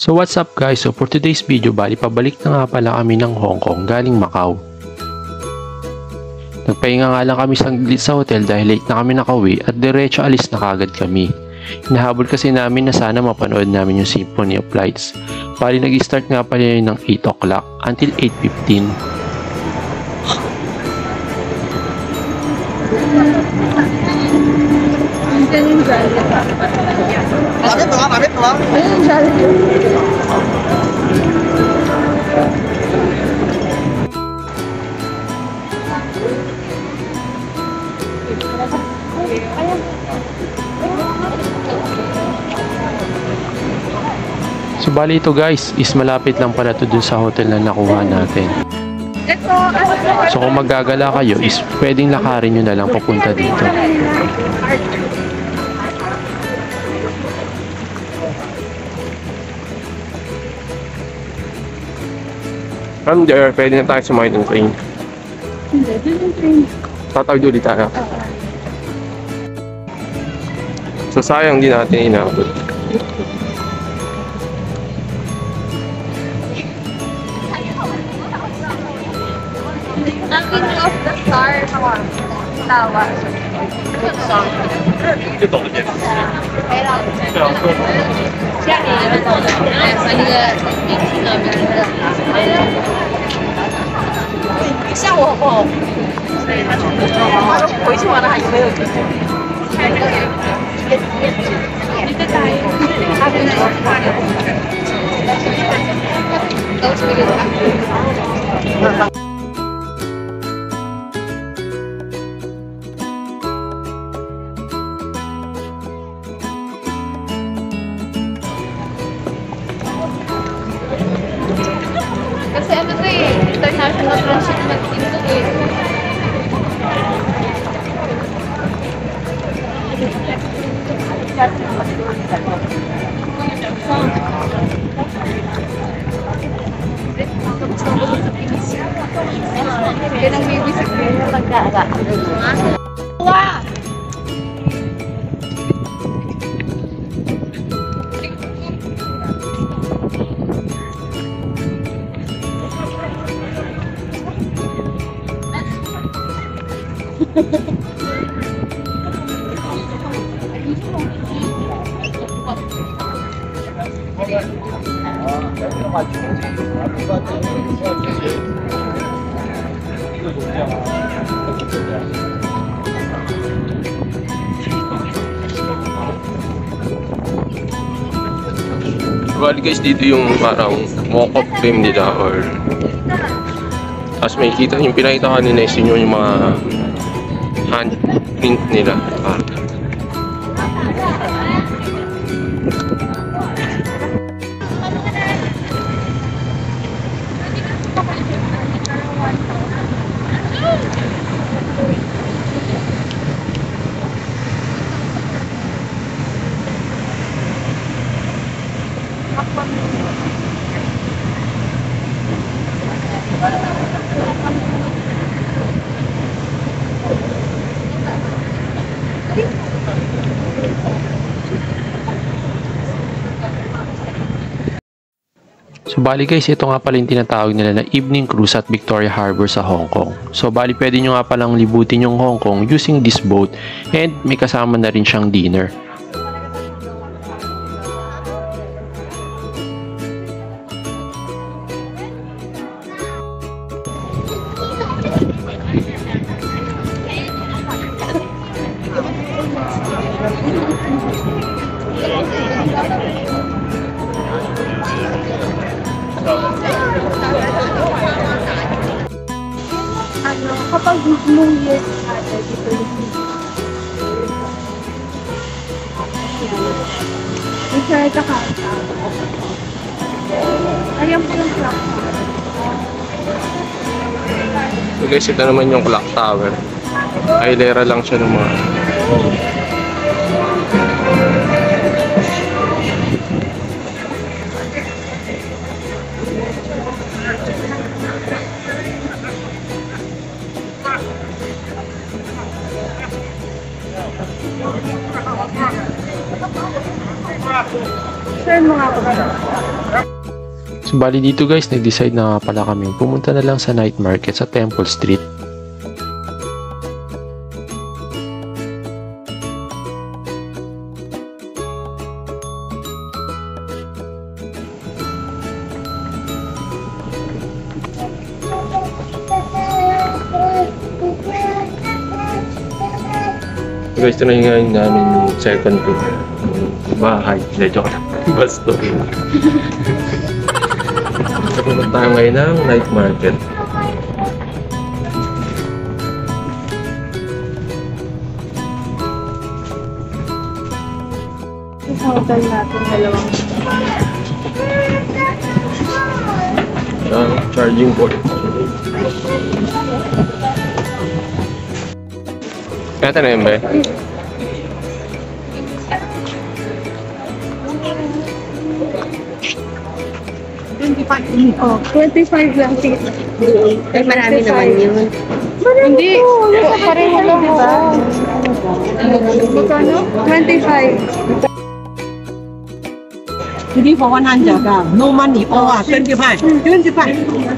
So what's up guys, so for today's video bali pabalik na nga pala kami ng Hong Kong galing Macau. Nagpahinga nga lang kami saglit sa hotel dahil late na kami nakauwi at diretso alis na kagad kami. Hinahabol kasi namin na sana mapanood namin yung Symphony of Lights. Bali nag-start nga pala yun ng 8 o'clock until 8:15. Pamit mo? So bali ito guys, is malapit lang pala to dun sa hotel na nakuha natin. So kung magagala kayo, is pwedeng lakarin nyo na lang papunta dito. From there, pwede na tayo sumakay ng train. Hindi, dun yung train. Tatawid ulit tayo. So sayang din natin inabot. King of the Star. Tawa. Good song. Ito ko dyan. Kasi ano to eh, international friendship mag-team to eh. Yan ang baby sa kanya pagkara. Wow! Bali guys, dito yung parang mock-up frame nila or tapos may kita yung pinakita kanina is yun yung mga hand print nila. So bali guys, ito nga pala yung tinatawag nila na evening cruise at Victoria Harbor sa Hong Kong. So bali pwede nyo nga palang libutin yung Hong Kong using this boat and may kasama na rin siyang dinner. Kapag New Year dito yung may ka ka. Ayan po yung clock. So guys, ito naman yung clock tower. Kailera lang siya ng mga Share mo nga ako. So bali dito guys, nag-decide na nga pala kami pumunta na lang sa night market sa Temple Street. Guys, ito na yung namin yung second tour. Bahay. Hindi, joke lang. Basto. Pupunta tayo ngayon ng night market. Sa hotel natin, dalawang. Charging port. Kaya na yun ba? Oh, 25 lang. Sige. Ay, marami naman yun. Hindi. Pareho lang, di ba? Magkano? 25. Hindi for 100 ah. No money. Oh, 25. 25.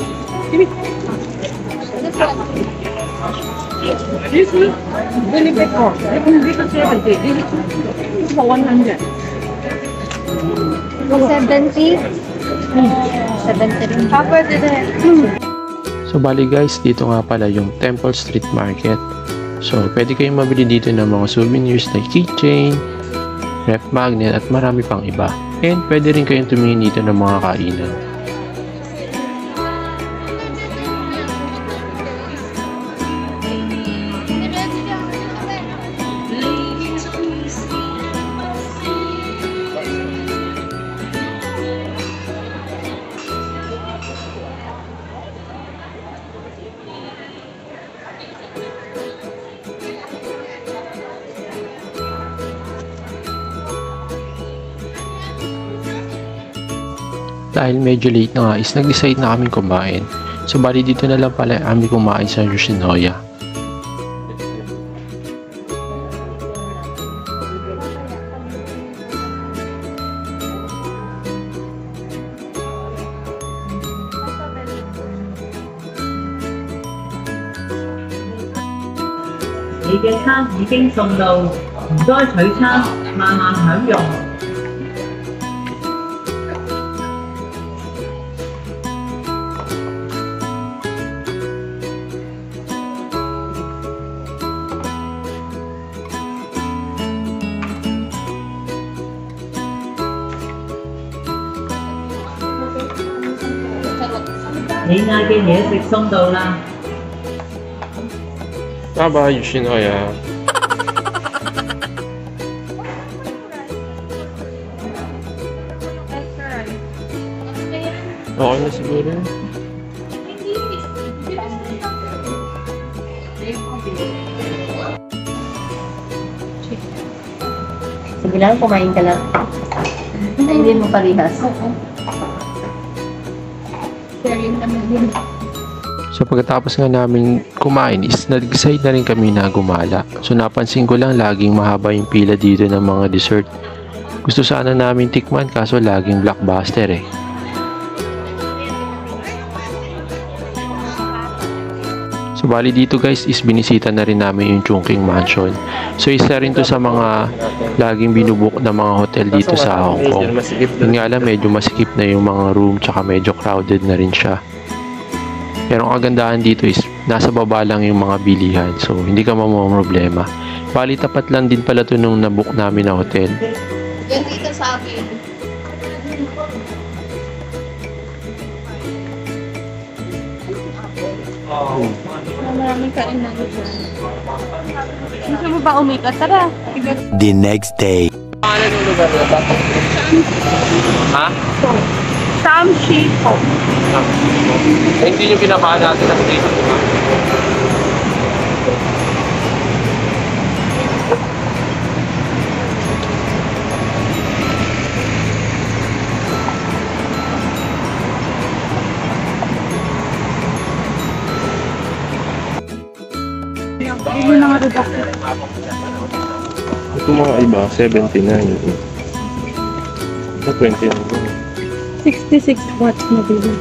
This is really big for. This is 70. This is for 100. 70? 70 rin. Pwede din. So bali guys, dito nga pala yung Temple Street Market. So pwede kayong mabili dito ng mga souvenirs like keychain, ref magnet at marami pang iba. And pwede rin kayong tumingin dito ng mga kainan. Dahil medyo late na nga is nag-decide na kami kumain. So bali dito na lang pala kami kumain sa Yoshinoya. 你嘅餐已經送到，唔該取餐，慢慢享用。你嗌嘅嘢食送到啦。 Baba, Yoshinoya. Okay na siguro. Sige lang, kumain ka lang. Ay, hindi mo parehas. Sharing naman din. So pagkatapos nga namin kumain is nag-decide na rin kami na gumala. So napansin ko lang laging mahaba yung pila dito ng mga dessert. Gusto sana namin tikman kaso laging blockbuster eh. So bali dito guys is binisita na rin namin yung Chungking Mansion. So isa rin to sa mga laging binubuk na mga hotel dito sa Hong Kong. Yun nga lang medyo masikip na yung mga room tsaka medyo crowded na rin siya. Pero ang kagandahan dito is nasa baba lang yung mga bilihan. So hindi ka problema. Bali tapat lang din pala to nung nabook namin na hotel. Yan dito sa akin. Maraming kainan dito. Gusto mo ba umikat? Tara. The next day. Ha? Sam Shiko. Hindi nyo pinapaan natin ang dito. Hindi na nga redacted. Ito mga iba, 79. Na 20 na. 66 watts na bilis.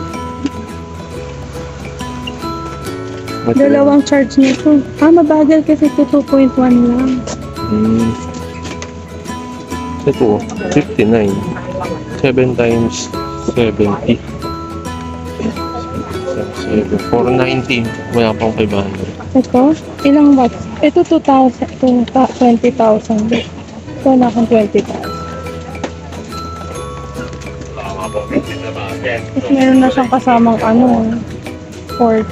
Material. Dalawang charge nito. Mabagal kasi ito 2.1 lang. Ito, 59. 7 times 70. 490. Wala pang 500. Ito, ilang watts? Ito 2,000. Ito 20,000. Ito wala akong 20,000. Tapos meron na siyang kasamang port.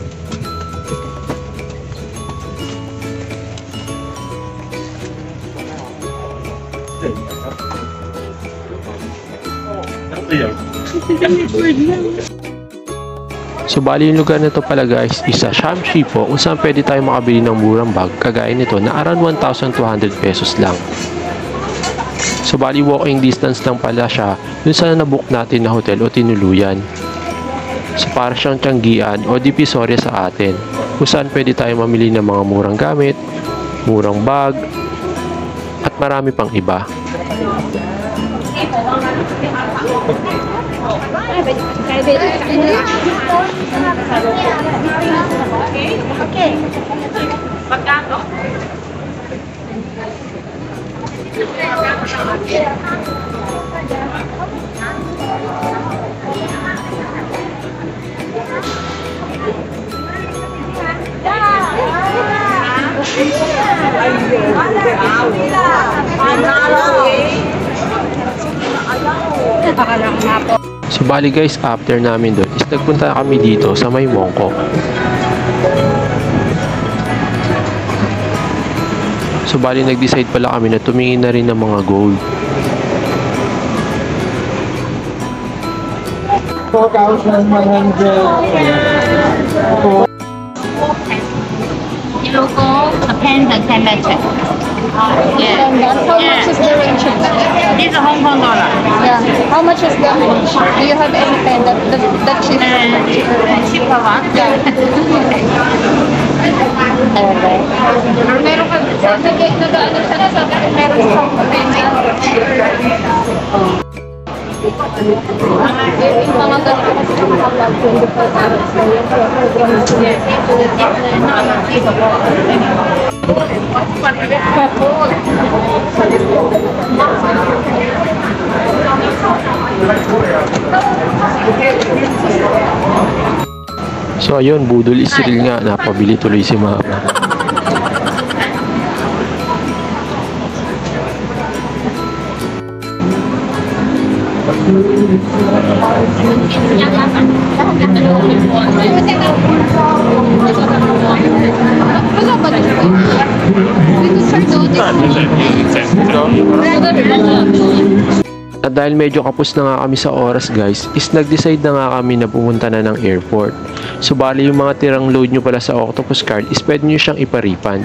So bali yung lugar na to pala guys is sa Shamshi po kung saan pwede tayo makabili ng murang bag kagaya nito na around 1,200 pesos lang. So bali walking distance lang pala siya dun sa nabook natin na hotel o tinuluyan. So para siyang tiyanggian o divisoria sa atin kung saan pwede tayo mamili ng mga murang gamit, murang bag at marami pang iba. Okay. Magkano? So bali guys, after namin doon is nagpunta kami dito sa may Mongkok. So bali nag-decide pala kami na tumingin na rin ng mga gold. 4,100. You go Japan and come back. Yeah. How much is the range of that? This is Hong Kong dollar. Yeah. How much is the range? Do you have any pendant that Cheaper one. Okay. Meron ka nag-ano siya na sa meron siyang Yung mga ganito kasi kapag 24 hours na yung So ayun, budol Israel nga, napabili tuloy si mama. At dahil medyo kapos na nga kami sa oras guys, is nag-decide na nga kami na pumunta na ng airport. So bali yung mga tirang load nyo pala sa Octopus card is pwede nyo siyang iparipan.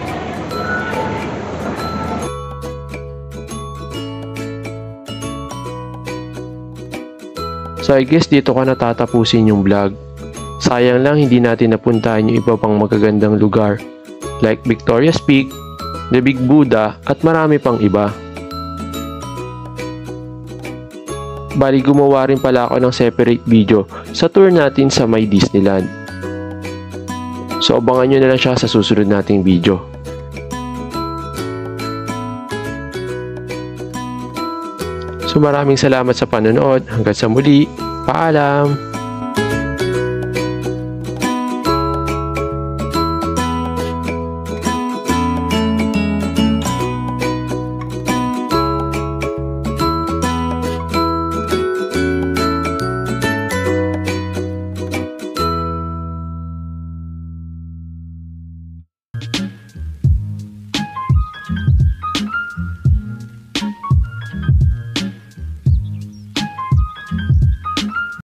So I guess dito ko natatapusin yung vlog. Sayang lang hindi natin napuntahan yung iba pang magagandang lugar like Victoria's Peak, The Big Buddha at marami pang iba. Bali gumawa rin pala ako ng separate video sa tour natin sa may Disneyland. So abangan nyo na lang siya sa susunod nating video. So maraming salamat sa panonood. Hanggang sa muli. Paalam!